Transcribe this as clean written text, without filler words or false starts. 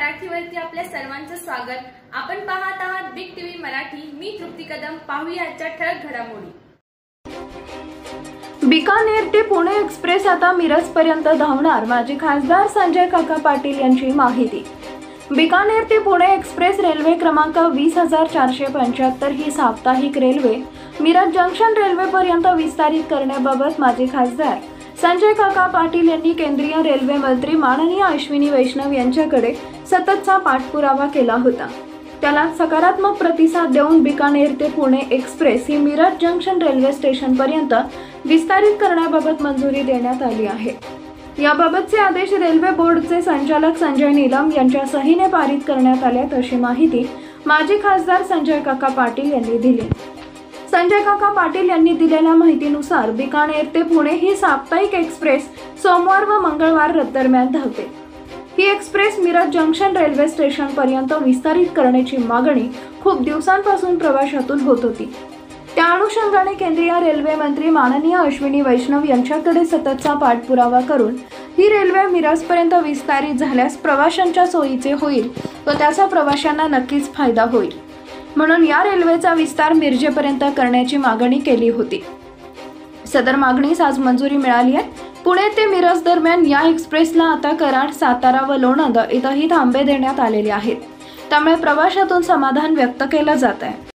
मराठीवरती आपल्या सर्वांचं स्वागत। आपण पाहत आहात बिग टीव्ही मराठी। मी तृप्ती कदम। पाहूया आजच्या ठळक घडामोडी। बिकानेर ते पुणे एक्सप्रेस आता मिरज पर्यंत धावणार, माजी खासदार संजय काका पाटील यांची माहिती। बिकानेर ते पुणे एक्सप्रेस रेल्वे क्रमांक 20,475 ही साप्ताहिक रेल्वे मिरज जंक्शन रेल्वे पर्यंत विस्तारित करण्याबाबत माजी खासदार संजय काका पाटील यांनी केंद्रीय रेल्वे मंत्री माननीय अश्विनी वैष्णव यांच्याकडे सततचा पाठपुरावा केला होता। त्याला सकारात्मक प्रतिसाद देऊन बिकानेर ते पुणे एक्सप्रेस ही मिरज जंक्शन रेल्वे स्टेशन पर्यंत विस्तारित करण्याबाबत मंजुरी देण्यात आली आहे। याबाबतचे आदेश रेल्वे बोर्डचे संचालक संजय नीलम यांच्या सहीने पारित करण्यात आलेत, अशी माहिती माजी खासदार संजय काका पाटील यांनी दिली। संजय काका पाटील यांनी दिलेल्या माहितीनुसार बिकानेर ते पुणे ही साप्ताहिक एक्सप्रेस सोमवार व मंगळवार दरम्यान धावते। ही express Miraj junction railway station पर्यंत विस्तारित करण्याची मागणी खूप दिवसांपासून प्रवाशातून होत होती। त्या अनुषंगाने केंद्रीय रेल्वे मंत्री माननीय अश्विनी वैष्णव यांच्याकडे सततचा पाठपुरावा करून ही रेल्वे मिरजपर्यंत विस्तारित झाल्यास प्रवाशांच्या सोयीचे होईल व त्याचा प्रवाशांना नक्कीच फायदा होईल, म्हणून या रेल्वेचा विस्तार मिरजेपर्यंत करण्याची मागणी केली होती। सदर मागणीस आज मंजुरी मिळाली आहे। पुणे ते मिरज दरम्यान या एक्सप्रेसला आता कराड, सातारा व लोणंद इथंही थांबे देण्यात आलेले आहेत, त्यामुळे प्रवाशातून समाधान व्यक्त केलं जात आहे।